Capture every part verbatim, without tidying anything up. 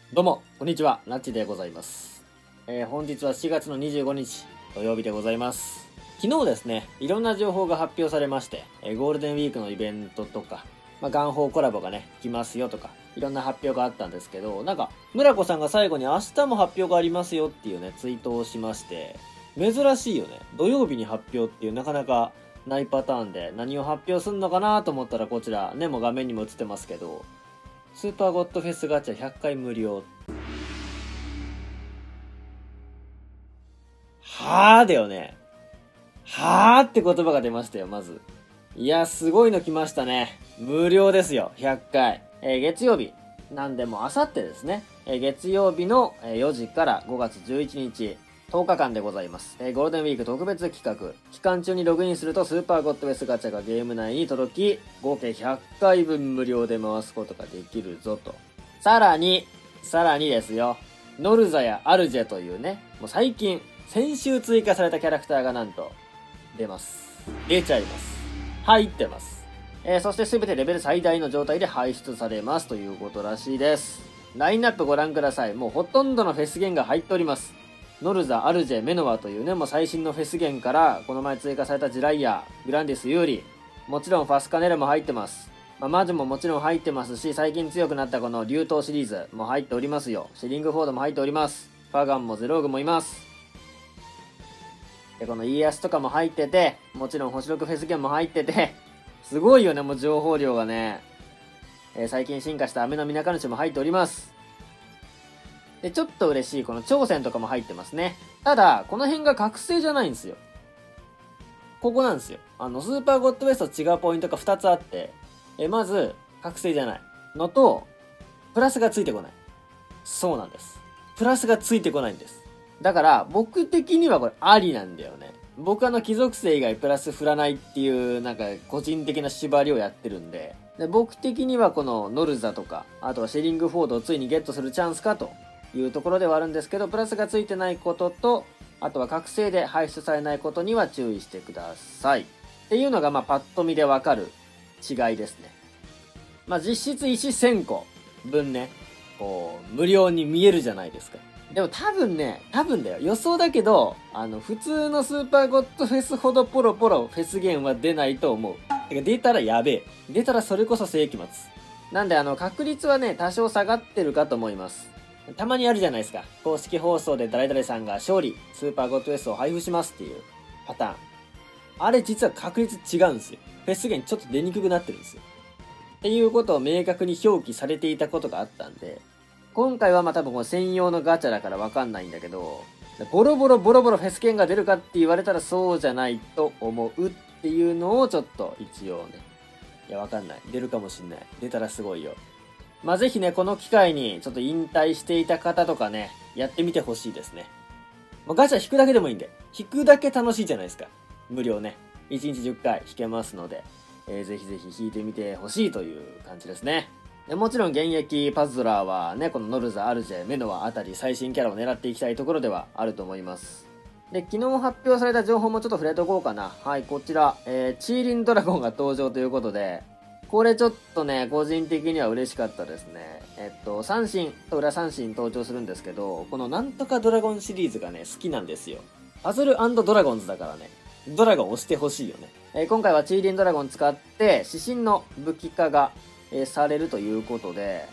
どうも、こんにちは、なっちでございます。えー、本日はしがつのにじゅうごにち、土曜日でございます。昨日ですね、いろんな情報が発表されまして、えー、ゴールデンウィークのイベントとか、まあ、元宝コラボがね、来ますよとか、いろんな発表があったんですけど、なんか、村子さんが最後に明日も発表がありますよっていうね、ツイートをしまして、珍しいよね。土曜日に発表っていうなかなかないパターンで、何を発表するのかなと思ったらこちら、ね、もう画面にも映ってますけど、スーパーゴッドフェスガチャひゃっかい無料。はぁだよね。はぁって言葉が出ましたよ、まず。いや、すごいの来ましたね。無料ですよ、ひゃっかい。えー、月曜日。なんでも、あさってですね。えー、月曜日のよじからごがつじゅういちにち、とおかかんでございます。えー、ゴールデンウィーク特別企画。期間中にログインするとスーパーゴッドフェスガチャがゲーム内に届き、合計ひゃっかいぶん無料で回すことができるぞと。さらに、さらにですよ。ノルザやアルジェというね、もう最近、先週追加されたキャラクターがなんと、出ます。出ちゃいます。入ってます。えー、そして全てレベル最大の状態で排出されますということらしいです。ラインナップご覧ください。もうほとんどのフェス弦が入っております。ノルザ、アルジェ、メノワというね、もう最新のフェス弦から、この前追加されたジライア、グランディス、ユーリ、もちろんファスカネラも入ってます。まあ、マジももちろん入ってますし、最近強くなったこの竜刀シリーズも入っておりますよ。シリングフォードも入っております。ファガンもゼローグもいます。で、この家康とかも入ってて、もちろん星ろくフェス弦も入ってて、すごいよね、もう情報量がね。えー、最近進化した雨のみなか主も入っております。で、ちょっと嬉しい、この挑戦とかも入ってますね。ただ、この辺が覚醒じゃないんですよ。ここなんですよ。あの、スーパーゴッドウェスト違うポイントがふたつあって、え、まず、覚醒じゃないのと、プラスがついてこない。そうなんです。プラスがついてこないんです。だから、僕的にはこれありなんだよね。僕あの、貴族性以外プラス振らないっていう、なんか、個人的な縛りをやってるんで、で僕的にはこのノルザとか、あとはシェリングフォードをついにゲットするチャンスかというところではあるんですけど、プラスがついてないことと、あとは覚醒で排出されないことには注意してください。っていうのが、まあ、パッと見でわかる違いですね。まあ、実質石せんこ分ね、こう、無料に見えるじゃないですか。でも多分ね、多分だよ。予想だけど、あの、普通のスーパーゴッドフェスほどポロポロフェス弦は出ないと思う。てか出たらやべえ。出たらそれこそ世紀末。なんであの、確率はね、多少下がってるかと思います。たまにあるじゃないですか。公式放送で誰々さんが勝利、スーパーゴッドフェスを配布しますっていうパターン。あれ実は確率違うんですよ。フェス弦ちょっと出にくくなってるんですよ。っていうことを明確に表記されていたことがあったんで、今回はまあ多分この専用のガチャだからわかんないんだけど、ボロボロボロボロフェス券が出るかって言われたらそうじゃないと思うっていうのをちょっと一応ね。いやわかんない。出るかもしんない。出たらすごいよ。まあ、ぜひね、この機会にちょっと引退していた方とかね、やってみてほしいですね。まあ、ガチャ引くだけでもいいんで、引くだけ楽しいじゃないですか。無料ね。いちにちじゅっかい引けますので、えー、ぜひぜひ引いてみてほしいという感じですね。でもちろん現役パズドラーはね、このノルザ、アルジェ、メノワあたり最新キャラを狙っていきたいところではあると思います。で、昨日発表された情報もちょっと触れとこうかな。はい、こちら、えー、チーリンドラゴンが登場ということで、これちょっとね、個人的には嬉しかったですね。えっと、三神と裏三神登場するんですけど、このなんとかドラゴンシリーズがね、好きなんですよ。パズル&ドラゴンズだからね、ドラゴン押してほしいよね。えー、今回はチーリンドラゴン使って、指針の武器化が、えー、されるということで、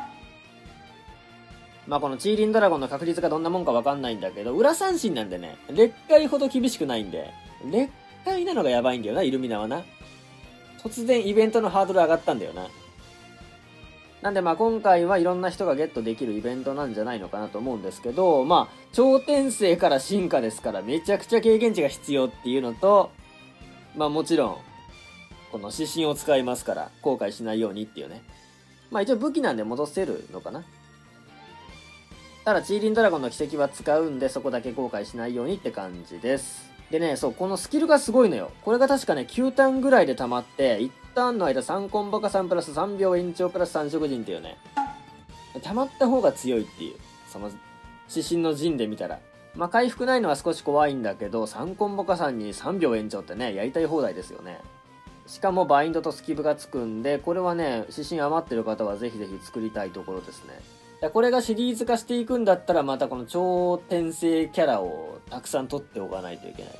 まあこのチーリンドラゴンの確率がどんなもんかわかんないんだけど、裏三神なんでね、劣界ほど厳しくないんで、劣界なのがやばいんだよな、イルミナはな。突然イベントのハードル上がったんだよな。なんでまあ今回はいろんな人がゲットできるイベントなんじゃないのかなと思うんですけど、まあ頂点生から進化ですからめちゃくちゃ経験値が必要っていうのと、まあもちろん、この指針を使いますから後悔しないようにっていうね。まあ一応武器なんで戻せるのかな。ただチーリンドラゴンの奇跡は使うんでそこだけ後悔しないようにって感じです。でね、そう、このスキルがすごいのよ。これが確かね、きゅうターンぐらいで溜まって、いちターンの間さんコンボかさんプラスさんびょう延長プラスさん色陣っていうね。溜まった方が強いっていう。その、指針の陣で見たら。まあ、回復ないのは少し怖いんだけど、さんコンボかさんにさんびょう延長ってね、やりたい放題ですよね。しかもバインドとスキブがつくんで、これはね、指針余ってる方はぜひぜひ作りたいところですね。 でこれがシリーズ化していくんだったら、またこの超転生キャラをたくさん取っておかないといけない。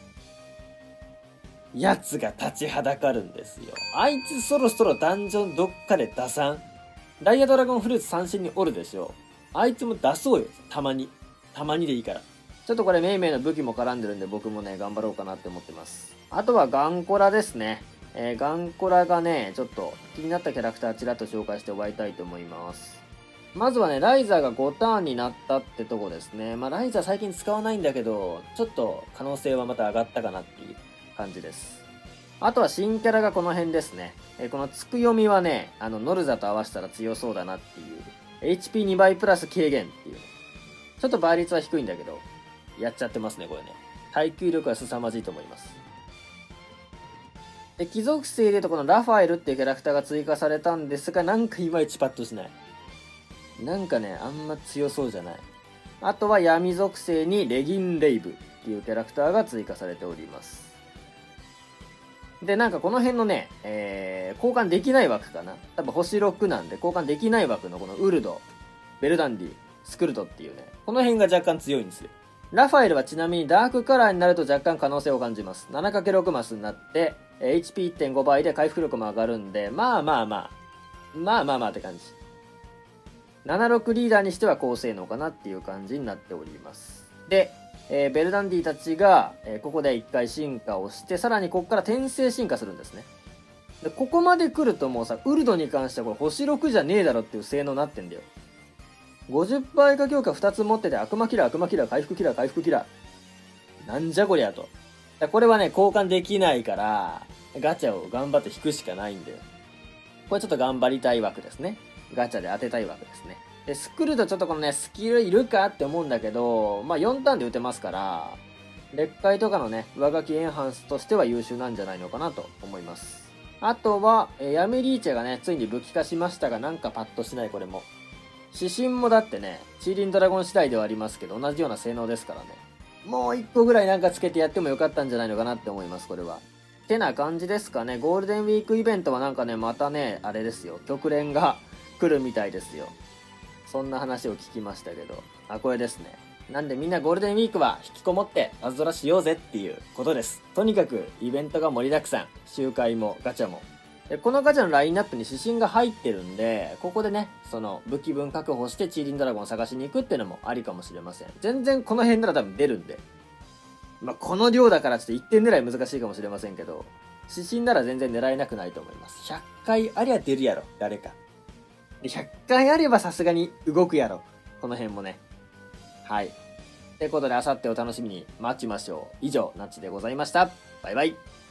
やつが立ちはだかるんですよ。あいつそろそろダンジョンどっかで出さん？ダイヤドラゴンフルーツ三振におるでしょ。あいつも出そうよ。たまに。たまにでいいから。ちょっとこれメイメイの武器も絡んでるんで僕もね、頑張ろうかなって思ってます。あとはガンコラですね。えー、ガンコラがね、ちょっと気になったキャラクターちらっと紹介して終わりたいと思います。まずはね、ライザーがごターンになったってとこですね。まあライザー最近使わないんだけど、ちょっと可能性はまた上がったかなっていう感じです。あとは新キャラがこの辺ですね。えー、このつく読みはね、あの、ノルザと合わせたら強そうだなっていう。エイチピーに 倍プラス軽減っていう。ちょっと倍率は低いんだけど、やっちゃってますね、これね。耐久力は凄まじいと思います。で、貴族性で言うとこのラファエルっていうキャラクターが追加されたんですが、なんかいまいちパッとしない。なんかね、あんま強そうじゃない。あとは闇属性にレギン・レイブっていうキャラクターが追加されております。で、なんかこの辺のね、えー、交換できない枠かな。多分星ろくなんで交換できない枠のこのウルド、ベルダンディ、スクルトっていうね、この辺が若干強いんですよ。ラファエルはちなみにダークカラーになると若干可能性を感じます。ななかけるろく マスになって、エイチピーいってんご 倍で回復力も上がるんで、まあまあまあ、まあまあまあって感じ。ななじゅうろくリーダーにしては高性能かなっていう感じになっております。で、えー、ベルダンディたちが、えー、ここで一回進化をして、さらにここから転生進化するんですね。で、ここまで来るともうさ、ウルドに関してはこれ星ろくじゃねえだろっていう性能になってんだよ。ごじゅっパー以下強化ふたつ持ってて、悪魔キラー、悪魔キラー、回復キラー、回復キラー。なんじゃこりゃと。これはね、交換できないから、ガチャを頑張って引くしかないんだよ。これちょっと頑張りたい枠ですね。ガチャで当てたい枠ですね。で、スクルとちょっとこのね、スキルいるかって思うんだけど、まあよんターンで打てますから、劣界とかのね、上書きエンハンスとしては優秀なんじゃないのかなと思います。あとは、えー、ヤメリーチェがね、ついに武器化しましたが、なんかパッとしないこれも。指針もだってね、チーリンドラゴン次第ではありますけど、同じような性能ですからね。もう一個ぐらいなんかつけてやってもよかったんじゃないのかなって思います、これは。てな感じですかね。ゴールデンウィークイベントはなんかね、またね、あれですよ。極連が来るみたいですよ。そんな話を聞きましたけど。あ、これですね。なんでみんなゴールデンウィークは引きこもってパズドラしようぜっていうことです。とにかくイベントが盛りだくさん。集会もガチャも。でこのガチャのラインナップに指針が入ってるんで、ここでね、その武器分確保してチーリンドラゴンを探しに行くっていうのもありかもしれません。全然この辺なら多分出るんで。まあ、この量だからちょっといってん狙い難しいかもしれませんけど、指針なら全然狙えなくないと思います。ひゃっかいありゃ出るやろ、誰か。ひゃっかいあればさすがに動くやろ。この辺もね。はい。ということで、あさってお楽しみに待ちましょう。以上、ナッチでございました。バイバイ。